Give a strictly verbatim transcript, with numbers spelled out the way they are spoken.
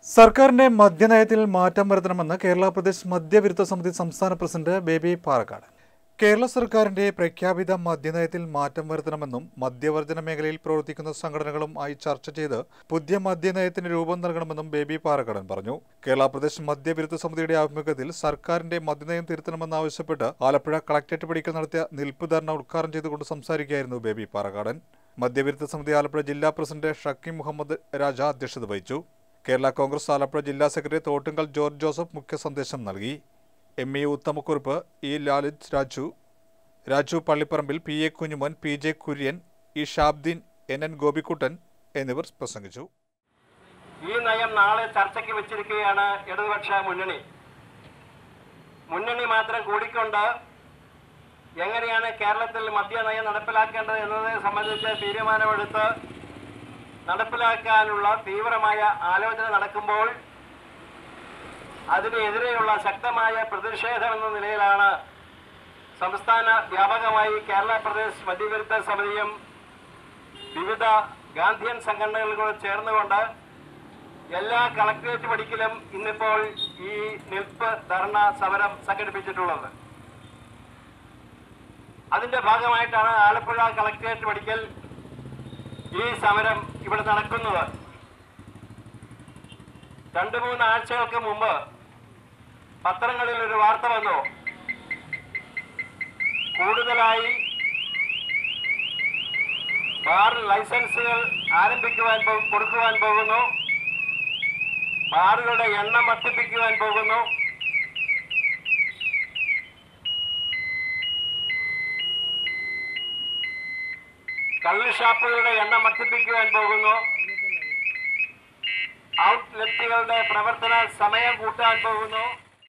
സർക്കാരിന്റെ മദ്യനയത്തിൽ മാറ്റം വരുത്തണമെന്ന് കേരള പ്രദേശ് മദ്യവിരുദ്ധ സമിതി സംസ്ഥാന പ്രസിഡന്റ് ബേബി പാറക്കാട്. കേരള സർക്കാരിന്റെ പ്രഖ്യാപിത മദ്യനയത്തിൽ മാറ്റം വരുത്തണമെന്നും മദ്യവർജന മേഖലയിൽ പ്രവർത്തിക്കുന്ന സംഘടനകളും ആയി ചർച്ച ചെയ്ത് പുതിയ മദ്യനയത്തിന് രൂപം നൽകണമെന്നും ബേബി പാറക്കാടൻ പറഞ്ഞു. കേരള പ്രദേശ് മദ്യവിരുദ്ധ സമിതിയുടെ ആഭിമുഖ്യത്തിൽ സർക്കാരിന്റെ മദ്യനയം തിരുത്തണമെന്നാവശ്യപ്പെട്ട് ആലപ്പുഴ കളക്ടറേറ്റ് പടിക്കൽ നടത്തിയ നിൽപ്പ് ധർണ ഉദ്ഘാടനം ചെയ്തുകൊണ്ട് സംസാരിക്കുകയായിരുന്നു ബേബി പാറക്കാടൻ. മദ്യവിരുദ്ധ സമിതി ആലപ്പുഴ ജില്ലാ പ്രസിഡന്റ് ഷക്കീം മുഹമ്മദ് രാജ അധ്യക്ഷത വഹിച്ചു. കേരള കോൺഗ്രസ് ആലപ്പുഴ ജില്ലാ സെക്രട്ടറി തോട്ടുങ്കൽ ജോർജ് ജോസഫ് മുഖ്യ സന്ദേശം നൽകി. M E Uthamakkurup, E Lalij Raju, Raju Pallipparambil, P A Kunjumon, P J Kurian, E Shabdeen, N N Gopikuttan എന്നിവർ പ്രസംഗിച്ചു. ഈ നയം നാളെ ചർച്ചയ്ക്ക് വെച്ചിരിക്കുകയാണ് ഇടതുപക്ഷ മുന്നണി. മുന്നണി മാത്രം കൂടിക്കൊണ്ട് എങ്ങനെയാണ് കേരളത്തിൽ മദ്യനയം നടപ്പിലാക്കേണ്ടത് എന്നതിനെ സംബന്ധിച്ച് തീരുമാനമെടുത്ത് നടപ്പിലാക്കാനുള്ള തീവ്രമായ ആലോചന നടക്കുമ്പോൾ അതിനെതിരെയുള്ള ശക്തമായ പ്രതിഷേധം എന്ന നിലയിലാണ് സംസ്ഥാന വ്യാപകമായി കേരള പ്രദേശ് മദ്യവിരുദ്ധ സമിതിയും വിവിധ ഗാന്ധിയൻ സംഘടനകളോട് ചേർന്നുകൊണ്ട് എല്ലാ കളക്ടറേറ്റ് പടിക്കലും ഇന്നിപ്പോൾ ഈ നിൽപ്പ് ധർണ സമരം സംഘടിപ്പിച്ചിട്ടുള്ളത്. അതിന്റെ ഭാഗമായിട്ടാണ് ആലപ്പുഴ കളക്ടറേറ്റ് പടിക്കൽ ഈ സമരം ഇവിടെ നടക്കുന്നത്. രണ്ടു മൂന്ന് ആഴ്ചകൾക്ക് മുമ്പ് പത്രങ്ങളിൽ ഒരു വാർത്ത വന്നു. കൂടുതലായി ബാർ ലൈസൻസുകൾ ആരംഭിക്കുവാൻ കൊടുക്കുവാൻ പോകുന്നു, ബാറുകളുടെ എണ്ണം വർദ്ധിപ്പിക്കുവാൻ പോകുന്നു, കള്ള് ഷാപ്പുകളുടെ എണ്ണം വർദ്ധിപ്പിക്കുവാൻ പോകുന്നു, ഔട്ട്ലെറ്റുകളുടെ പ്രവർത്തന സമയം കൂട്ടാൻ പോകുന്നു.